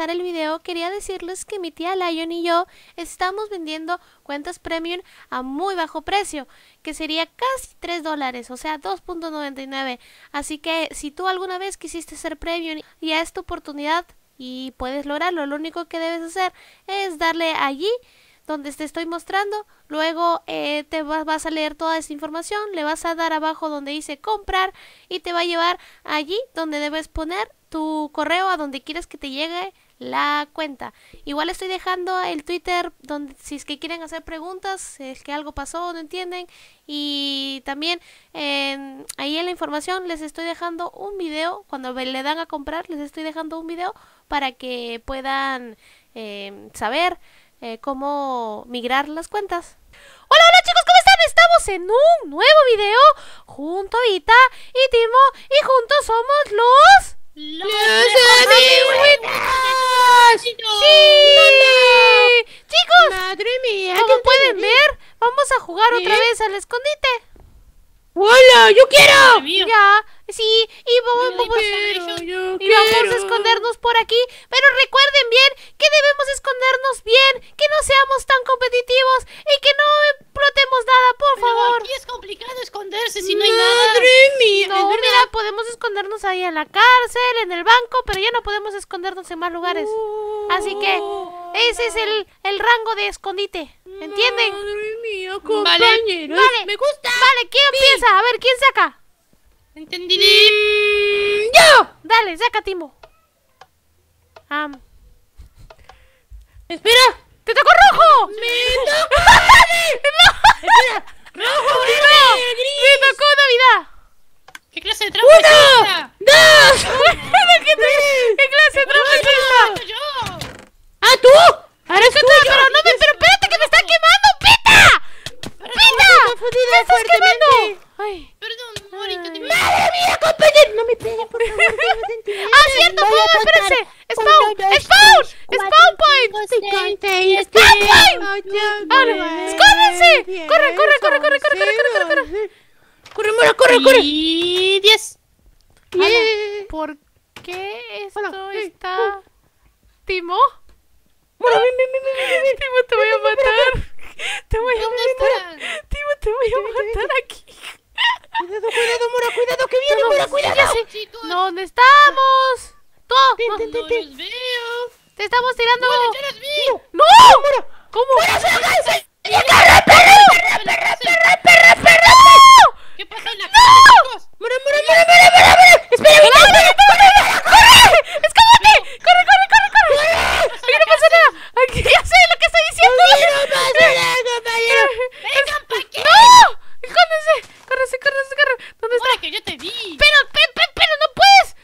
empezar el video, quería decirles que mi tía Lion y yo estamos vendiendo cuentas premium a muy bajo precio, que sería casi $3, o sea, 2.99. Así que si tú alguna vez quisiste ser premium, ya es tu oportunidad y puedes lograrlo. Lo único que debes hacer es darle allí donde te estoy mostrando, luego vas a leer toda esa información, le vas a dar abajo donde dice comprar y te va a llevar allí donde debes poner tu correo a donde quieres que te llegue la cuenta. Igual estoy dejando el Twitter donde si es que quieren hacer preguntas, si es que algo pasó o no entienden, y también ahí en la información les estoy dejando un video, cuando le dan a comprar les estoy dejando un video para que puedan saber cómo migrar las cuentas. Hola, hola chicos, ¿cómo están? Estamos en un nuevo video junto a Vita y Timo y juntos somos los amigos. ¡Sí! Chicos, madre mía, como pueden ver, vamos a jugar otra vez al escondite. ¡Hola! ¡Yo quiero! Ya, sí, y vamos a escondernos por aquí. Pero recuerden bien que debemos escondernos bien, que no seamos tan competitivos y que no explotemos nada, por favor. Aquí es complicado esconderse si no hay nada. ¡Madre mía! No, mira, podemos escondernos ahí en la cárcel, en el banco, pero ya no podemos escondernos en más lugares. Así que ese es el rango de escondite, ¿entienden? Madre mía, compañeros. Vale, me gusta. Vale, ¿quién empieza? A ver, ¿quién saca? ¿Entendí? ¡Yo! Dale, saca, Timo. Espera. ¡Te tocó rojo! ¡Me tocó! Espera. ¡Rojo, verde, gris! ¡Me tocó Navidad! ¿Qué clase de trampa es esta? ¡Dos! ¿Qué clase de trampa es esta? ¡Yo! ¡Ah, tú! ¡Ahora es tuyo! Pero espérate que me está quemando, Pita. ¡Me estás quemando! Ay. Perdón, Morita, dime. ¡Madre mía, compañero! No me peguen, por favor. ¡Ah, cierto! ¡Espérense! ¡Spawn point! ¡Ahora! ¡Escóndense! ¡Corre! ¡Corre, Mora, corre! Y 10. ¿Por qué esto está...? ¿Timo? Mora, ven. Timo, te voy a matar. Te voy a ¿Dónde matar. están? Timo, te voy a matar aquí. Cuidado, Mora, cuidado, que viene, Mora, cuidado. Ya sé. Chicos, ¿Dónde estamos? no los veo. Te estamos tirando. ¡Yo los vi! ¡No! ¿Cómo? ¿Qué pasa en la casa, chicos? Mora. Espera, ¡Escápate! ¡Corre! Aquí no pasa nada. Aquí ya sé lo que estoy diciendo. no pasa nada, compañero. ¡Vengan pa' aquí! ¡No! ¡Escóndense! ¡Corre! ¿Dónde está? Mora, que yo te vi. Pero no puedes.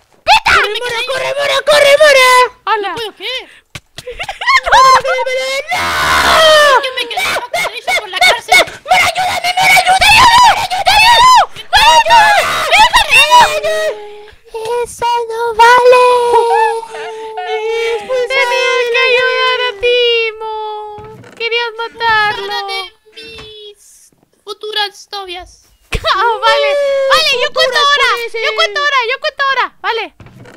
¡Corre, Mora! ¡Hala! ¿Puedo qué? ¡No! ¿Qué me quedé por la cárcel? ¡Mora, ayúdame! ¡Eso no vale! Tenía que ayudar a Timo. Querías matarlo. Una de mis futuras novias. Vale, yo cuento ahora. Vale.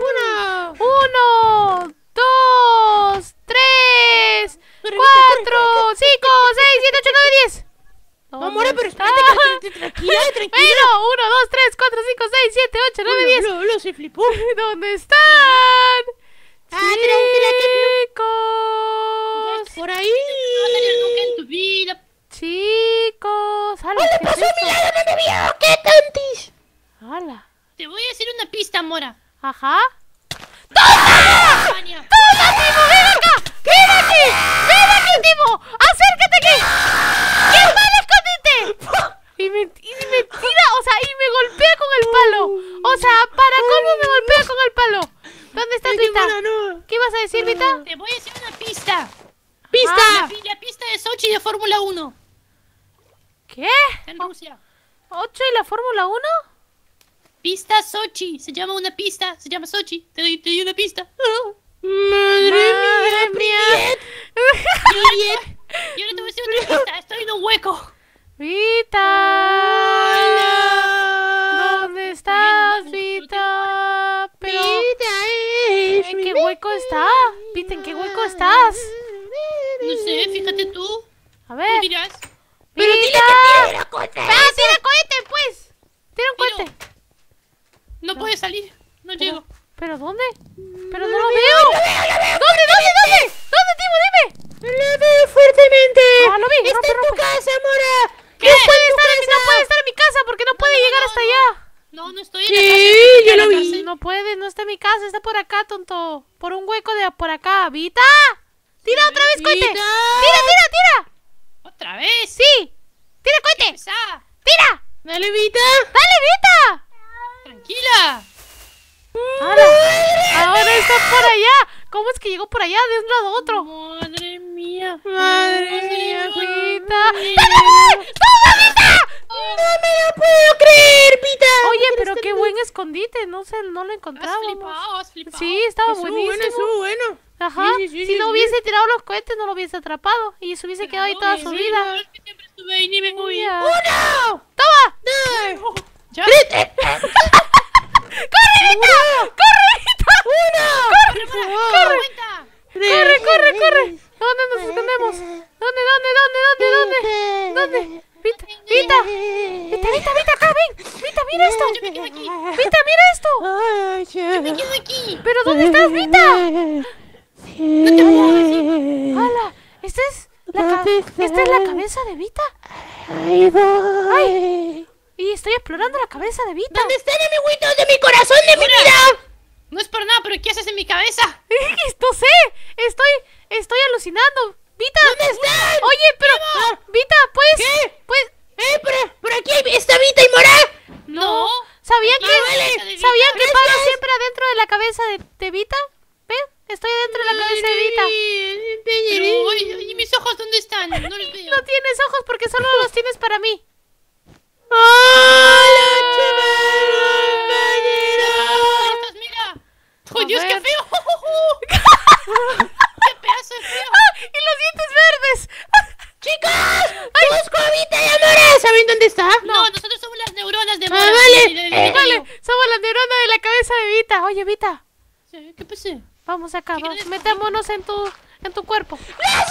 1, 2, 3, 4, 5, 6, 7, 8, 9, 10. No, Mora, pero espérate, tranquila. Bueno, 1, 2, 3, 4, 5, 6, 7, 8, 9, 10. Lo se flipó. ¿Dónde están? Chicos. Por ahí. No vas a salir nunca en tu vida. Chicos. ¡Hala! ¡Le pasó a mi lado, no me vio! ¡Qué tontis! ¡Hala! Te voy a decir una pista, Mora. Ajá. España. ¡Toma, Timo! ¡Ven acá! ¡Ven aquí, Timo! ¡Acércate aquí! ¡Qué mal escondite! Y me tira, o sea, y me golpea con el palo. O sea, para colmo me golpea con el palo. ¿Dónde está Vita? No. ¿Qué ibas a decir, Vita? Te voy a decir una pista. ¡Pista! La pista de Sochi de Fórmula 1. ¿Qué? En Rusia. ¿8 y la Fórmula 1? Pista Sochi. Se llama una pista. Se llma Sochi. Te doy una pista. ¡Madre mía! Y ahora te voy a decir otra pista. Estoy en un hueco. Vita. ¿Dónde estás, Vita? Pero... ¿en qué hueco está? Vita, ¿en qué hueco estás? No sé, fíjate tú. A Tú ver. dirás. Pero dile Vita. que tire la cosa. Tira cohete, pues. Tira un Tiro. cohete. No puede salir. No llego. ¿Pero dónde? Pero no lo veo. ¿Dónde? ¿Dónde, Timo? Dime. Lo veo fuertemente. Ah, lo vi. Está en tu casa, Mora. No puede estar en mi casa porque no puede llegar hasta allá. No, no estoy en la Sí, casa. estoy yo en la lo vi. casa. No puede, no está en mi casa, está por acá, tonto. Por un hueco de por acá. ¡Vita! ¡Tira otra vez cohete! Vita. ¡Tira! ¿Otra vez? ¡Sí! ¡Tira cohete! Pesada. ¡Tira! Dale, Vita. ¡Dale, Vita! Tranquila. Ahora está por allá. ¿Cómo es que llegó por allá de un lado a otro? Madre mía. Madre mía, Vita. No me lo puedo creer, Vita. Oye, pero qué buen escondite. No sé, no lo Has encontrábamos. flipado, has flipado. Sí, estaba Estuvo buenísimo. bueno, estuvo bueno. Ajá. Sí, sí, sí, Si no sí, hubiese tirado los cohetes, no lo hubiese atrapado. Y se hubiese quedado ahí toda su vida. Es que siempre estuve ahí ni me moví. Ya. ¡Uno! ¡Toma! ¡Dos! Ya. Cuenta. ¡Corre! ¿Dónde nos escondemos? ¿Dónde? Vita, acá, ven. Vita, mira esto. Yo me quedo aquí. Vita, mira esto. Ay, Yo me quedo aquí. ¿Pero dónde estás, Vita? ¡Hala! ¿Esta es la cabeza de Vita? Ahí voy. Y estoy explorando la cabeza de Vita. ¿Dónde están amiguitos de mi corazón, de mi vida? No es por nada, pero ¿qué haces en mi cabeza? No sé, estoy alucinando. Vita, ¿Dónde están? Oye, pero Vita, ¿puedes? ¿Qué? Pues, Por aquí está Vita y Mora. No. ¿sabían Aquí que la cabeza de Vita. sabían que Gracias. paro siempre adentro de la cabeza de Vita? ¿Ven? Estoy adentro de la cabeza de Vita. Pero, ¿y mis ojos dónde están? No los veo. No tienes ojos porque solo los tienes para mí. ¡Hola, compañero! Estas, mira. ¡Oh, A Dios, qué ver. feo! ¡Qué pedazo de feo! ¡Y los dientes verdes! ¡Chicos! ¡Busco a Vita y a Mora! ¿Saben dónde está? No, nosotros somos las neuronas de Ah, Mora. vale. Vale, somos la neurona de la cabeza de Vita. Oye, Vita, ¿Qué pasó? vamos acá, ¿Qué quieres? metámonos en tu cuerpo.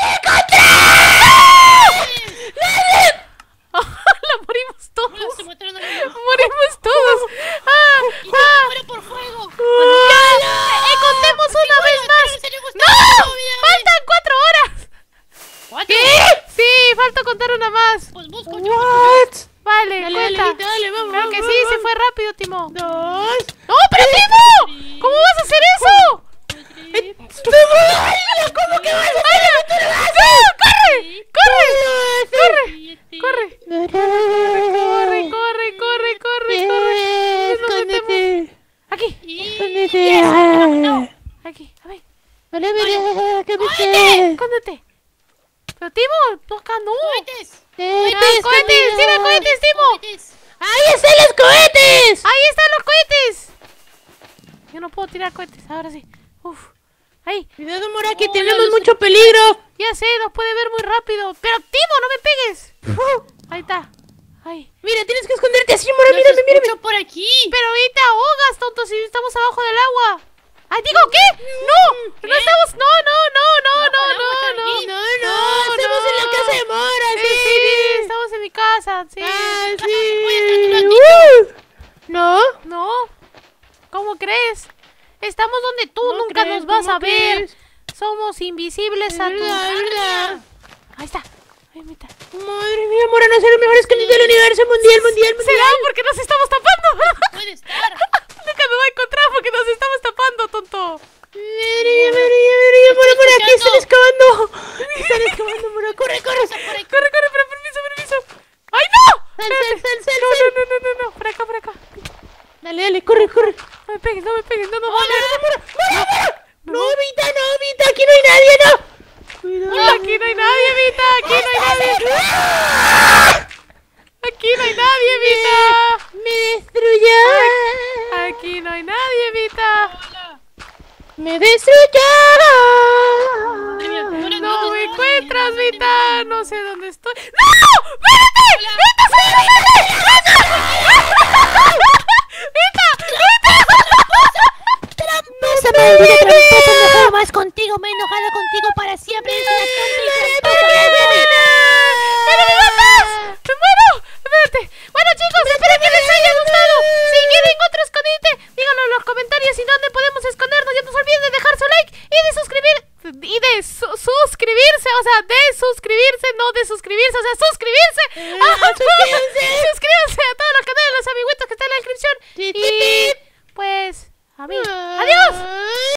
¡La morimos todos! Se mataron a los dos. ¡Morimos todos! ¡Ah! ¡Y se muere por fuego! ¡Contemos una vez más! ¡No! ¡Faltan 4 horas! ¿Cuatro? Sí, falta contar una más. Pues busco. What? Vale, Dale, cuenta. dale, dale, vamos. Claro que vamos, sí, se vamos. fue rápido, Timo. 2. ¡No, pero Timo! ¿Cómo vas a hacer eso? ¿Cómo que vas a ¡No! ¡Corre! ¡Corre! Nos metemos. Aquí, aquí, a ver, escóndete. Pero Timo, no, acá no. ¡Cohetes! ¡Cohetes! ¡Tira cohetes, Timo! ¡Cohetes! ¡Ahí están los cohetes! ¡Ahí están los cohetes! Yo no puedo tirar cohetes, ahora sí. Uf. Ahí, Cuidado, Mora, que tenemos mucho peligro. ya sé, nos puede ver muy rápido. Pero Timo, no me pegues. Ahí está. Ahí. Mira, tienes que esconderte así, Mora, ¡Los mírame, mírame. escucho por aquí! Pero ahí te ahogas, tonto, si estamos abajo del agua. ¡Ay, digo, qué! ¡No! ¡No estamos! ¡No! Estamos en la casa de Mora, Sí, estamos en mi casa, sí. Ah, puede sí. estar todo ¿No? No. ¿Cómo crees? Estamos donde tú ¿Cómo nunca crees? nos vas a ¿Cómo ver. crees? Somos invisibles a tu... verdad. Ahí está. Ahí está. Madre mía, Mora, no ser el mejor escondido del universo mundial. ¿Será porque nos estamos tapando? ¡Puede estar! Nunca me va a encontrar porque nos estamos tapando, tonto. Madre mía, Mora, aquí están excavando. Están excavando, Mora, corre. Pasa por aquí. Corre, pero permiso. ¡Ay, no! Sal. No. Por acá. Dale, corre. No me pegues, no. No, Vita, aquí no hay nadie, no. Cuidado. Aquí no hay nadie, Vita. Aquí no hay nadie, Vita. Me destruyó. Aquí no hay nadie, Vita. Hola. Me destruyó. Madre mía, Mora, No me estoy. encuentras, Vita. No sé dónde estoy. ¡No! ¡Vete! Esa maldita tramposa me dejó más suscribirse, no de suscribirse, o sea, suscribirse. Suscríbanse a todos los canales de los amiguitos que están en la descripción. Y pues, adiós.